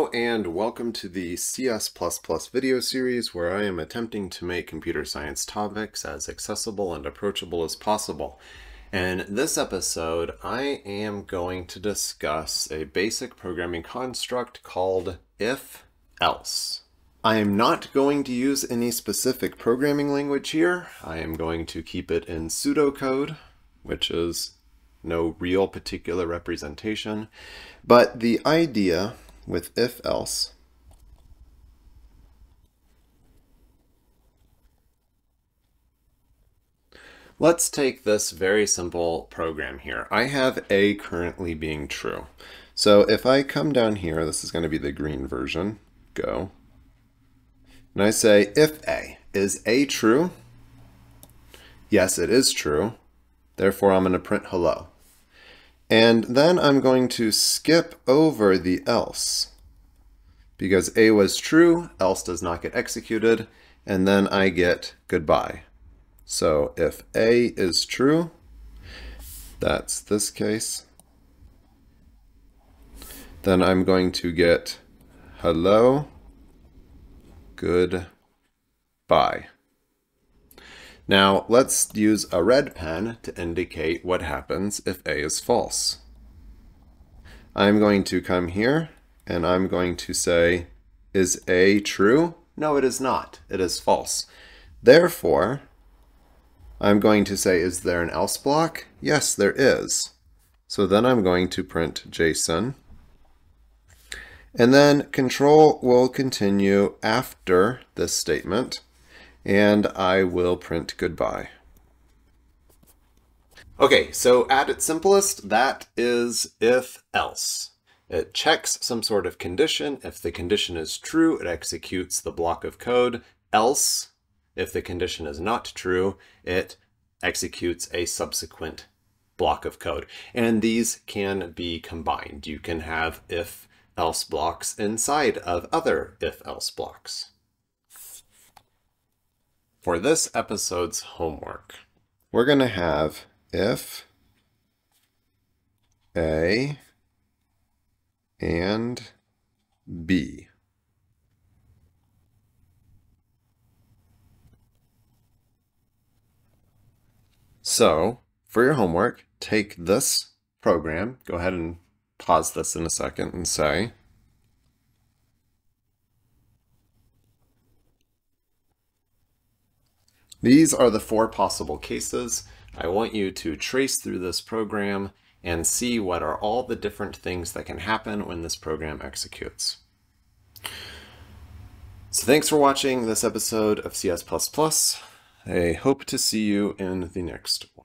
and welcome to the CS++ video series where I am attempting to make computer science topics as accessible and approachable as possible. In this episode, I am going to discuss a basic programming construct called if-else. I am not going to use any specific programming language here. I am going to keep it in pseudocode, which is no real particular representation. But the idea with if-else let's take this very simple program here. I have A currently being true. So if I come down here, this is going to be the green version, go, and I say if A, is A true? Yes, it is true. Therefore, I'm going to print hello. And then I'm going to skip over the else. Because A was true, else does not get executed, and then I get goodbye. So if A is true, that's this case, then I'm going to get hello, goodbye. Now let's use a red pen to indicate what happens if A is false. I'm going to come here and I'm going to say, is A true? No, it is not. It is false. Therefore, I'm going to say, is there an else block? Yes, there is. So then I'm going to print JSON. And then control will continue after this statement, and I will print goodbye. Okay, so at its simplest, that is if-else. It checks some sort of condition. If the condition is true, it executes the block of code. Else, if the condition is not true, it executes a subsequent block of code. And these can be combined. You can have if-else blocks inside of other if-else blocks. For this episode's homework, we're going to have if A and B. So, for your homework, take this program, go ahead and pause this in a second and say, these are the four possible cases. I want you to trace through this program and see what are all the different things that can happen when this program executes. So thanks for watching this episode of CS++. I hope to see you in the next one.